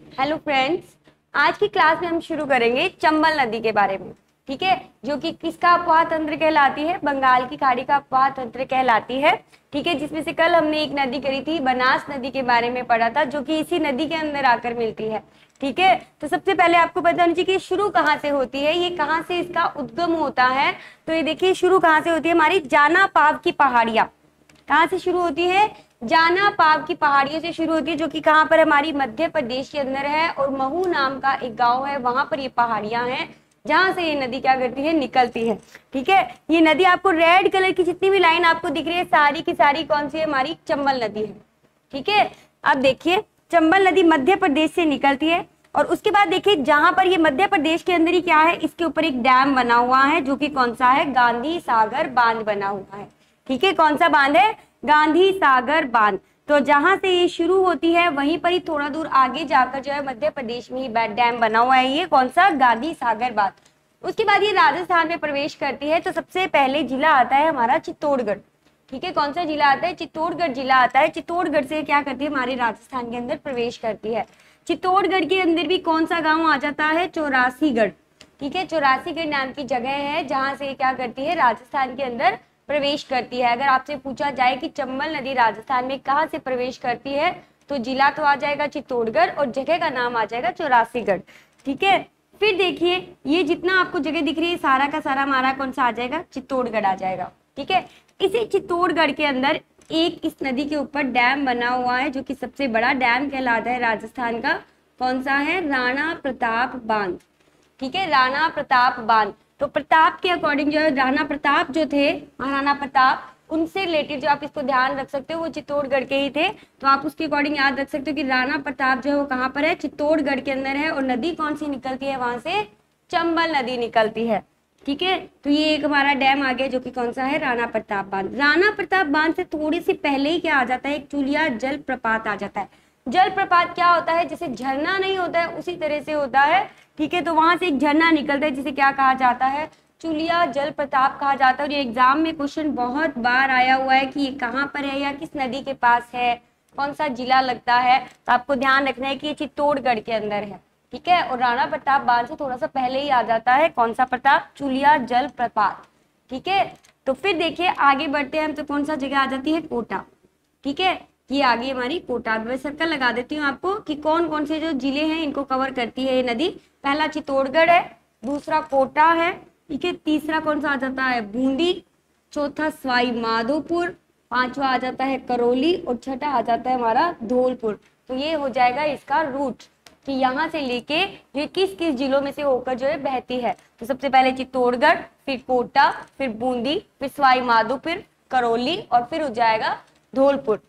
Hello friends, आज की class में हम शुरू करेंगे चंबल नदी के बारे में। ठीक है, जो कि किसका अपवाह तंत्र कहलाती है? बंगाल की खाड़ी का अपवाह तंत्र कहलाती है। ठीक है, जिसमें से कल हमने एक नदी करी थी, बनास नदी के बारे में पढ़ा था, जो कि इसी नदी के अंदर आकर मिलती है। ठीक है, तो सबसे पहले आपको पता होना चाहिए कि शुरू कहाँ से होती है, ये कहाँ से इसका उद्गम होता है। तो ये देखिए, शुरू कहाँ से होती है, हमारी जाना पाव की पहाड़ियां। कहाँ से शुरू होती है? जाना पाव की पहाड़ियों से शुरू होती है, जो कि कहाँ पर? हमारी मध्य प्रदेश के अंदर है, और महू नाम का एक गांव है, वहां पर ये पहाड़ियां हैं, जहां से ये नदी क्या करती है, निकलती है। ठीक है, ये नदी आपको रेड कलर की जितनी भी लाइन आपको दिख रही है, सारी की सारी कौन सी है? हमारी चंबल नदी है। ठीक है, अब देखिए, चंबल नदी मध्य प्रदेश से निकलती है, और उसके बाद देखिए, जहां पर ये मध्य प्रदेश के अंदर ही क्या है, इसके ऊपर एक डैम बना हुआ है, जो कि कौन सा है? गांधी सागर बांध बना हुआ है। ठीक है, कौन सा बांध है? गांधी सागर बांध। तो जहां से ये शुरू होती है, वहीं पर ही थोड़ा दूर आगे जाकर जो है मध्य प्रदेश में ही डैम बना हुआ है, ये कौन सा? गांधी सागर बांध। उसके बाद ये राजस्थान में प्रवेश करती है। तो सबसे पहले जिला आता है हमारा चित्तौड़गढ़। ठीक है, कौन सा जिला आता है? चित्तौड़गढ़ जिला आता है। चित्तौड़गढ़ से क्या करती है, हमारे राजस्थान के अंदर प्रवेश करती है। चित्तौड़गढ़ के अंदर भी कौन सा गांव आ जाता है? चौरासीगढ़। ठीक है, चौरासीगढ़ नाम की जगह है, जहां से क्या करती है, राजस्थान के अंदर प्रवेश करती है। अगर आपसे पूछा जाए कि चंबल नदी राजस्थान में कहां से प्रवेश करती है, तो जिला तो आ जाएगा चित्तौड़गढ़, और जगह का नाम आ जाएगा चौरासीगढ़। ठीक है, फिर देखिए, ये जितना आपको जगह दिख रही है, सारा का सारा हमारा कौन सा आ जाएगा? चित्तौड़गढ़ आ जाएगा। ठीक है, इसी चित्तौड़गढ़ के अंदर एक इस नदी के ऊपर डैम बना हुआ है, जो कि सबसे बड़ा डैम कहलाता है राजस्थान का। कौन सा है? राणा प्रताप बांध। ठीक है, राणा प्रताप बांध। तो प्रताप के अकॉर्डिंग जो है, राणा प्रताप जो थे, महाराणा प्रताप, उनसे रिलेटेड जो आप इसको ध्यान रख सकते हो, वो चित्तौड़गढ़ के ही थे। तो आप उसके अकॉर्डिंग याद रख सकते हो कि राणा प्रताप जो है वो कहाँ पर है? चित्तौड़गढ़ के अंदर है। और नदी कौन सी निकलती है वहां से? चंबल नदी निकलती है। ठीक है, तो ये एक हमारा डैम आ गया, जो कि कौन सा है? राणा प्रताप बांध। राणा प्रताप बांध से थोड़ी सी पहले ही क्या आ जाता है? एक चुलिया जल प्रपात आ जाता है। जल प्रपात क्या होता है? जैसे झरना नहीं होता है, उसी तरह से होता है। ठीक है, तो वहां से एक झरना निकलता है, जिसे क्या कहा जाता है? चुलिया जल प्रताप कहा जाता है। और ये एग्जाम में क्वेश्चन बहुत बार आया हुआ है कि ये कहाँ पर है या किस नदी के पास है, कौन सा जिला लगता है। तो आपको ध्यान रखना है कि ये चित्तौड़गढ़ के अंदर है। ठीक है, और राणा प्रताप बांध से थोड़ा सा पहले ही आ जाता है कौन सा प्रताप? चुलिया जल प्रपात। ठीक है, तो फिर देखिए आगे बढ़ते हैं हम, तो कौन सा जगह आ जाती है? कोटा। ठीक है, ये आगे हमारी कोटा। मैं सर्कल लगा देती हूँ आपको कि कौन कौन से जो जिले हैं इनको कवर करती है ये नदी। पहला चित्तौड़गढ़ है, दूसरा कोटा है, ठीक है, तीसरा कौन सा आ जाता है? बूंदी, चौथा सवाई माधोपुर, पांचवा आ जाता है करौली, और छठा आ जाता है हमारा धौलपुर। तो ये हो जाएगा इसका रूट कि यहाँ से लेके ये किस किस जिलों में से होकर जो है बहती है। तो सबसे पहले चित्तौड़गढ़, फिर कोटा, फिर बूंदी, फिर सवाई माधोपुर, करौली, और फिर हो जाएगा धौलपुर।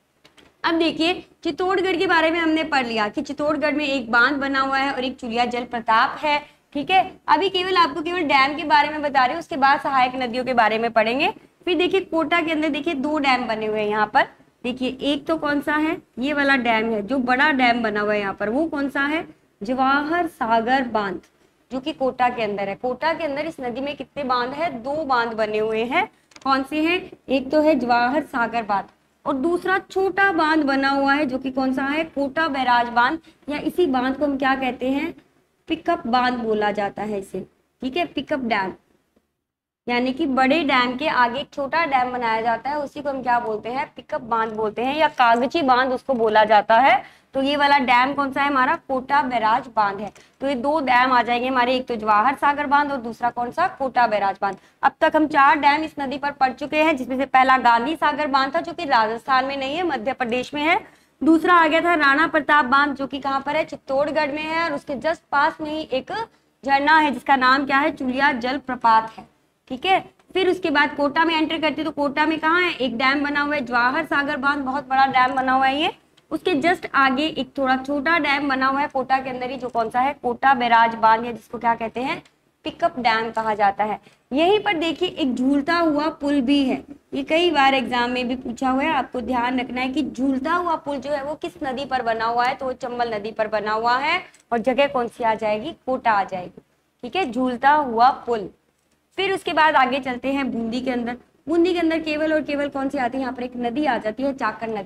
अब देखिए, चित्तौड़गढ़ के बारे में हमने पढ़ लिया कि चित्तौड़गढ़ में एक बांध बना हुआ है और एक चुलिया जल प्रताप है। ठीक है, अभी केवल आपको केवल डैम के बारे में बता रही हूँ, उसके बाद सहायक नदियों के बारे में पढ़ेंगे। फिर देखिए, कोटा के अंदर देखिए दो डैम बने हुए हैं यहाँ पर। देखिए, एक तो कौन सा है? ये वाला डैम है, जो बड़ा डैम बना हुआ है यहाँ पर, वो कौन सा है? जवाहर सागर बांध, जो कि कोटा के अंदर है। कोटा के अंदर इस नदी में कितने बांध है? दो बांध बने हुए हैं। कौन से हैं? एक तो है जवाहर सागर बांध, और दूसरा छोटा बांध बना हुआ है, जो कि कौन सा है? कोटा बैराज बांध, या इसी बांध को हम क्या कहते हैं? पिकअप बांध बोला जाता है इसे। ठीक है, पिकअप डैम, यानी कि बड़े डैम के आगे एक छोटा डैम बनाया जाता है, उसी को हम क्या बोलते हैं? पिकअप बांध बोलते हैं, या कागजी बांध उसको बोला जाता है। तो ये वाला डैम कौन सा है? हमारा कोटा बैराज बांध है। तो ये दो डैम आ जाएंगे हमारे, एक तो जवाहर सागर बांध और दूसरा कौन सा? कोटा बैराज बांध। अब तक हम 4 डैम इस नदी पर पढ़ चुके हैं, जिसमें से पहला गांधी सागर बांध था, जो कि राजस्थान में नहीं है, मध्य प्रदेश में है। दूसरा आ गया था राणा प्रताप बांध, जो कि कहाँ पर है? चित्तौड़गढ़ में है, और उसके जस्ट पास में ही एक झरना है, जिसका नाम क्या है? चुलिया जल प्रपात है। ठीक है, फिर उसके बाद कोटा में एंटर करते, तो कोटा में कहाँ है? एक डैम बना हुआ है, जवाहर सागर बांध, बहुत बड़ा डैम बना हुआ है ये। उसके जस्ट आगे एक थोड़ा छोटा डैम बना हुआ है कोटा के अंदर ही, जो कौन सा है? कोटा बैराज बांध, या जिसको क्या कहते हैं? पिकअप डैम कहा जाता है। यहीं पर देखिए एक झूलता हुआ पुल भी है, ये कई बार एग्जाम में भी पूछा हुआ है। आपको ध्यान रखना है कि झूलता हुआ पुल जो है वो किस नदी पर बना हुआ है? तो वो चंबल नदी पर बना हुआ है, और जगह कौन सी आ जाएगी? कोटा आ जाएगी। ठीक है, झूलता हुआ पुल। फिर उसके बाद आगे चलते हैं बूंदी के अंदर। बूंदी के अंदर केवल और केवल कौन सी आती है? यहाँ पर एक नदी आ जाती है, चाकर नदी।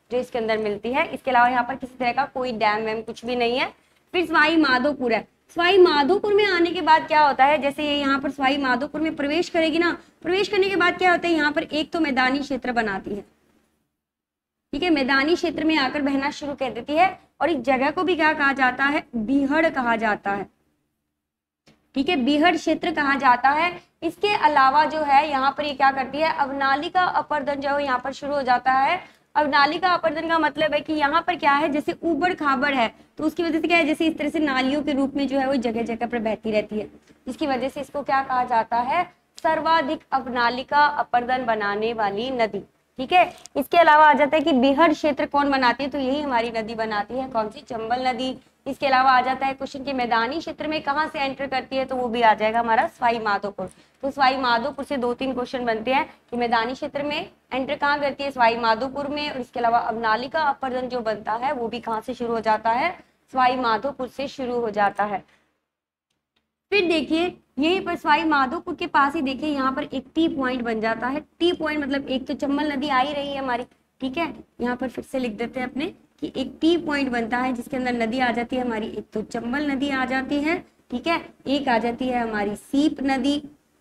जो इसके अंदर मिलती है। इसके अलावा यहाँ पर किसी तरह का कोई डैम वैम कुछ भी नहीं है। फिर सवाई माधोपुर है। सवाई माधोपुर में आने के बाद क्या होता है, जैसे ये यहाँ पर सवाई माधोपुर में प्रवेश करेगी ना, प्रवेश करने के बाद क्या होता है, यहाँ पर एक तो मैदानी क्षेत्र बनाती है, ठीक है, मैदानी क्षेत्र में आकर बहना शुरू कर देती है। और इस जगह को भी क्या कहा जाता है, बीहड़ कहा जाता है, ठीक है, बीहड़ क्षेत्र कहा जाता है। इसके अलावा जो है यहाँ पर ये क्या करती है, अवनालिका अपर्दन जो है यहाँ पर शुरू हो जाता है। अवनालिका अपर्दन का मतलब है कि यहाँ पर क्या है, जैसे ऊबड़ खाबड़ है तो उसकी वजह से क्या है, जैसे इस तरह से नालियों के रूप में जो है वो जगह जगह पर बहती रहती है, जिसकी वजह से इसको क्या कहा जाता है, सर्वाधिक अवनालिका अपर्दन बनाने वाली नदी, ठीक है। इसके अलावा आ जाता है कि बीहड़ क्षेत्र कौन बनाती है, तो यही हमारी नदी बनाती है, कौन सी, चंबल नदी। इसके अलावा आ जाता है क्वेश्चन के मैदानी क्षेत्र में कहाँ से एंटर करती है, तो वो भी आ जाएगा हमारा सवाई माधोपुर। तो सवाई माधोपुर से 2-3 क्वेश्चन बनते हैं कि मैदानी क्षेत्र में एंटर कहाँ करती है, सवाई माधोपुर में। और इसके अलावा अवनालिका अपर्दन जो बनता है वो भी कहाँ से शुरू हो जाता है, सवाई माधोपुर से शुरू हो जाता है। फिर देखिए यही पर सवाई माधोपुर के पास ही देखिए यहाँ पर एक टी पॉइंट बन जाता है। टी पॉइंट मतलब एक तो चंबल नदी आ ही रही है हमारी, ठीक है, यहाँ पर फिर से लिख देते हैं अपने कि एक टी पॉइंट बनता है जिसके अंदर नदी आ जाती है हमारी, एक तो चंबल नदी आ जाती है, ठीक है, एक आ जाती है हमारी सीप नदी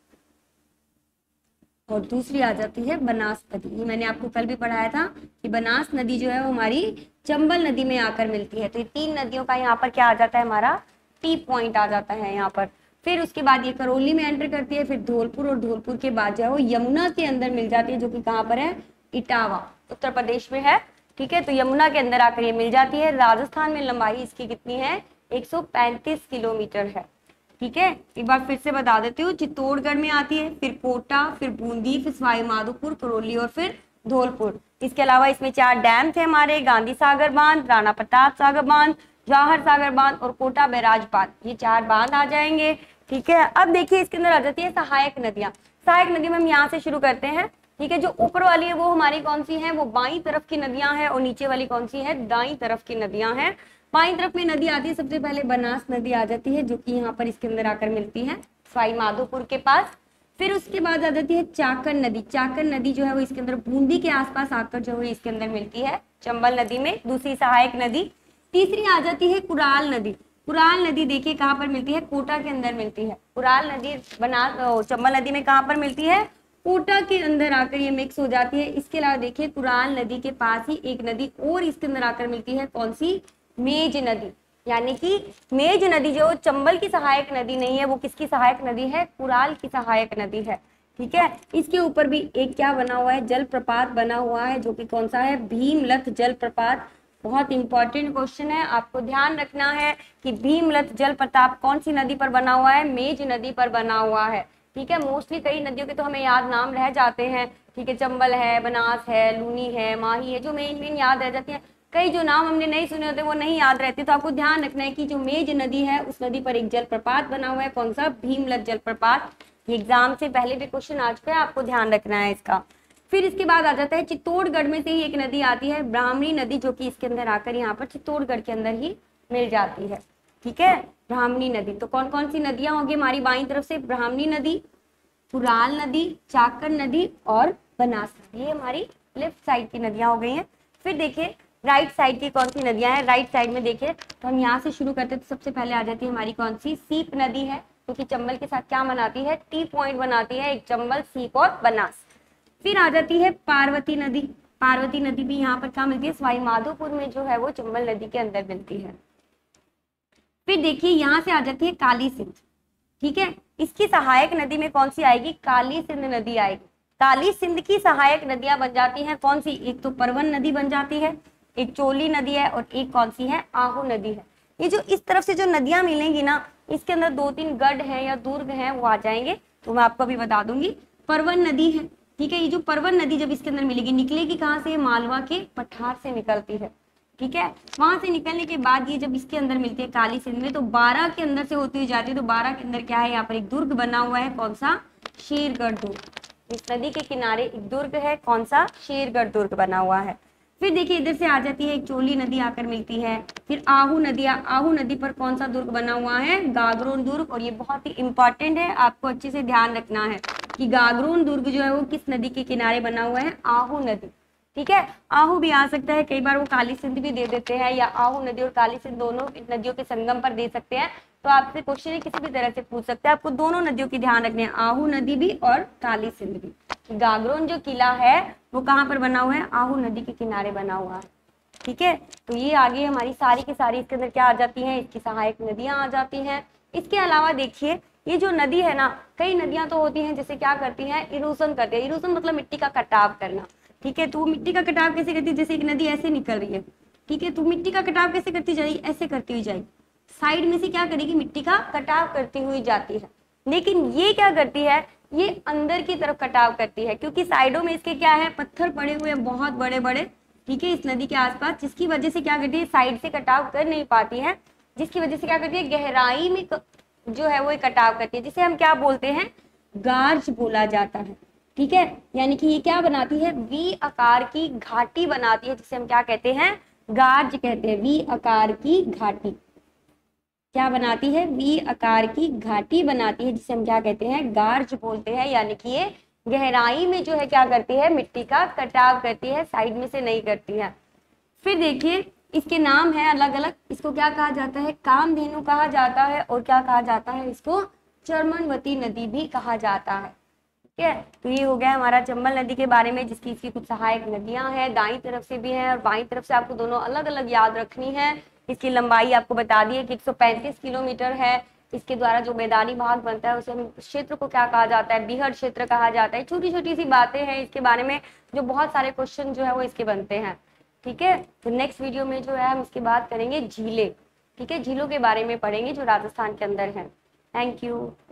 और दूसरी आ जाती है बनास नदी। ये मैंने आपको कल भी पढ़ाया था कि बनास नदी जो है वो हमारी चंबल नदी में आकर मिलती है। तो ये 3 नदियों का यहाँ पर क्या आ जाता है, हमारा टी पॉइंट आ जाता है यहाँ पर। फिर उसके बाद ये करौली में एंटर करती है, फिर धौलपुर, और धौलपुर के बाद जो है वो यमुना के अंदर मिल जाती है, जो कि कहाँ पर है, इटावा, उत्तर प्रदेश में है, ठीक है। तो यमुना के अंदर आकर ये मिल जाती है। राजस्थान में लंबाई इसकी कितनी है, 135 किलोमीटर है, ठीक है। एक बार फिर से बता देती हूँ, चित्तौड़गढ़ में आती है, फिर कोटा, फिर बूंदी, फिर सवाई माधोपुर, करौली और फिर धौलपुर। इसके अलावा इसमें 4 डैम थे हमारे, गांधी सागर बांध, राणा प्रताप सागर बांध, जवाहर सागर बांध और कोटा बैराज बांध, ये 4 बांध आ जाएंगे, ठीक है। अब देखिए इसके अंदर आ जाती है सहायक नदियां। सहायक नदी में हम यहाँ से शुरू करते हैं, ठीक है। जो ऊपर वाली है वो हमारी कौन सी है, वो बाईं तरफ की नदियां हैं, और नीचे वाली कौन सी है, दाईं तरफ की नदियां हैं। बाईं तरफ में नदी आती है, सबसे पहले बनास नदी आ जाती है, जो कि यहाँ पर इसके अंदर आकर मिलती है सवाई माधोपुर के पास। फिर उसके बाद आ जाती है चाकर नदी। चाकर नदी जो है वो इसके अंदर बूंदी के आसपास आकर जो है इसके अंदर मिलती है चंबल नदी में, दूसरी सहायक नदी। तीसरी आ जाती है कुराल नदी। कुराल नदी देखिए कहाँ पर मिलती है, कोटा के अंदर मिलती है। कुराल नदी चंबल नदी में कहाँ पर मिलती है, कोटा के अंदर आकर ये मिक्स हो जाती है। इसके अलावा देखिए कुराल नदी के पास ही एक नदी और इसके अंदर आकर मिलती है, कौन सी, मेज नदी। यानी कि मेज नदी जो चंबल की सहायक नदी नहीं है, वो किसकी सहायक नदी है, कुराल की सहायक नदी है, ठीक है। इसके ऊपर भी एक क्या बना हुआ है, जलप्रपात बना हुआ है, जो कि कौन सा है, भीमलथ जलप्रपात। बहुत इंपॉर्टेंट क्वेश्चन है, आपको ध्यान रखना है कि भीमलथ जलप्रपात कौन सी नदी पर बना हुआ है, मेज नदी पर बना हुआ है, ठीक है। मोस्टली कई नदियों के तो हमें याद नाम रह जाते हैं, ठीक है, चंबल है, बनास है, लूनी है, माही है, जो मेन याद रह जाती है। कई जो नाम हमने नहीं सुने होते वो नहीं याद रहते, तो आपको ध्यान रखना है कि जो मेज नदी है उस नदी पर एक जलप्रपात बना हुआ है, कौन सा, भीमलथ जलप्रपात। एग्जाम से पहले भी क्वेश्चन आ चुका है, आपको ध्यान रखना है इसका। फिर इसके बाद आ जाता है चित्तौड़गढ़ में से ही एक नदी आती है, ब्राह्मणी नदी, जो कि इसके अंदर आकर यहाँ पर चित्तौड़गढ़ के अंदर ही मिल जाती है, ठीक है, ब्राह्मणी नदी। तो कौन कौन सी नदियां होगी हमारी बाईं तरफ से, ब्राह्मणी नदी, कुराल नदी, चाकर नदी और बनास नदी, ये हमारी लेफ्ट साइड की नदियां हो गई हैं। फिर देखिए राइट साइड की कौन सी नदियां हैं, राइट साइड में देखिए तो हम यहाँ से शुरू करते हैं। तो सबसे पहले आ जाती है हमारी कौन सी, सीप नदी है, क्योंकि चंबल के साथ क्या बनाती है, टी पॉइंट बनाती है, एक चंबल, सीप और बनास। फिर आ जाती है पार्वती नदी। पार्वती नदी भी यहाँ पर क्या मिलती है, सवाई माधोपुर में जो है वो चंबल नदी के अंदर मिलती है। फिर देखिए यहाँ से आ जाती है काली सिंध, ठीक है। इसकी सहायक नदी में कौन सी आएगी, काली सिंध नदी आएगी। काली सिंध की सहायक नदियां बन जाती हैं कौन सी, एक तो परवन नदी बन जाती है, एक चोली नदी है और एक कौन सी है, आहू नदी है। ये जो इस तरफ से जो नदियां मिलेंगी ना, इसके अंदर 2-3 गढ़ हैं या दुर्ग हैं, वो आ जाएंगे, तो मैं आपको अभी बता दूंगी। परवन नदी है, ठीक है। ये जो परवन नदी जब इसके अंदर मिलेगी, निकलेगी कहाँ से, मालवा के पठार से निकलती है, ठीक है। वहां से निकलने के बाद ये जब इसके अंदर मिलती है काली सिंध में, तो 12 के अंदर से होती हुई जाती है। तो 12 के अंदर क्या है, यहाँ पर एक दुर्ग बना हुआ है, कौन सा, शेरगढ़ दुर्ग। इस नदी के किनारे एक दुर्ग है, कौन सा, शेरगढ़ दुर्ग बना हुआ है। फिर देखिए इधर से आ जाती है एक चोली नदी आकर मिलती है। फिर आहू नदी, आहू नदी पर कौन सा दुर्ग बना हुआ है, गागरोन दुर्ग। और ये बहुत ही इंपॉर्टेंट है, आपको अच्छे से ध्यान रखना है कि गागरोन दुर्ग जो है वो किस नदी के किनारे बना हुआ है, आहू नदी, ठीक है। आहू भी आ सकता है, कई बार वो काली सिंध भी दे देते हैं, या आहू नदी और काली सिंध दोनों नदियों के संगम पर दे सकते हैं। तो आपसे क्वेश्चन किसी भी तरह से पूछ सकते हैं, आपको दोनों नदियों की ध्यान रखनी है, आहू नदी भी और काली सिंध भी। गागरोन जो किला है वो कहाँ पर बना हुआ है, आहू नदी के किनारे बना हुआ है। ठीक है, तो ये आगे हमारी सारी की सारी इसके अंदर क्या आ जाती हैं, इसकी सहायक नदियां आ जाती हैं। इसके अलावा देखिए ये जो नदी है ना, कई नदियां तो होती हैं जैसे क्या करती हैं, इरोजन करते हैं। इरोजन मतलब मिट्टी का कटाव करना। ठीक है, तो मिट्टी का कटाव कैसे करती है, जैसे एक नदी ऐसे निकल रही है, ठीक है, तो मिट्टी का कटाव कैसे करती जाएगी, ऐसे करती हुई जाएगी, साइड में से क्या करेगी, मिट्टी का कटाव करती हुई जाती है। लेकिन ये क्या करती है, ये अंदर की तरफ कटाव करती है, क्योंकि साइडों में इसके क्या है, पत्थर पड़े हुए हैं बहुत बड़े बड़े, ठीक है, इस नदी के आसपास, जिसकी वजह से क्या करती है, साइड से कटाव कर नहीं पाती है, जिसकी वजह से क्या करती है, गहराई में जो है वो कटाव करती है, जिसे हम क्या बोलते हैं, गार्ज बोला जाता है। ठीक है, यानी कि ये क्या बनाती है, वी आकार की घाटी बनाती है, जिसे हम क्या कहते हैं, गार्ज कहते हैं। वी आकार की घाटी क्या बनाती है, वी आकार की घाटी बनाती है, जिसे हम क्या कहते हैं, गार्ज बोलते हैं। यानी कि ये गहराई में जो है क्या करती है, मिट्टी का कटाव करती है, साइड में से नहीं करती है। फिर देखिए इसके नाम है अलग अलग, इसको क्या कहा जाता है, कामधेनु कहा जाता है, और क्या कहा जाता है, इसको चर्मनवती नदी भी कहा जाता है। ठीक है, तो ये हो गया हमारा चंबल नदी के बारे में, जिसकी इसकी कुछ सहायक नदियां हैं, दाईं तरफ से भी हैं और बाईं तरफ से, आपको दोनों अलग अलग याद रखनी है। इसकी लंबाई आपको बता दी है कि 135 किलोमीटर है। इसके द्वारा जो मैदानी भाग बनता है उसे हम क्षेत्र को क्या कहा जाता है, बीहड़ क्षेत्र कहा जाता है। छोटी छोटी सी बातें हैं इसके बारे में, जो बहुत सारे क्वेश्चन जो है वो इसके बनते हैं। ठीक है, तो नेक्स्ट वीडियो में जो है हम इसकी बात करेंगे झीलें। ठीक है, झीलों के बारे में पढ़ेंगे जो राजस्थान के अंदर है। Thank you.